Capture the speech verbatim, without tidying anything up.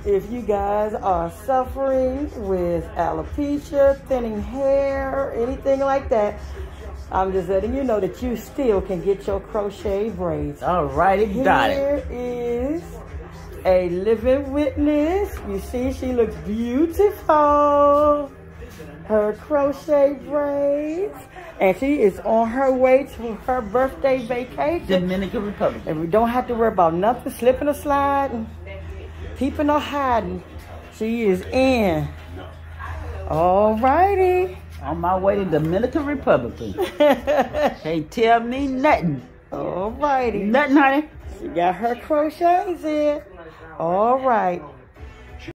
If you guys are suffering with alopecia, thinning hair, anything like that, I'm just letting you know that you still can get your crochet braids. All righty, got it. Here is a living witness. You see, she looks beautiful. Her crochet braids. And she is on her way to her birthday vacation. Dominican Republic. And we don't have to worry about nothing slipping or sliding, peeping or hiding. She is in. All righty. On my way to Dominican Republic. Can't tell me nothing. All righty. Nothing, honey. She got her crochets in. All right.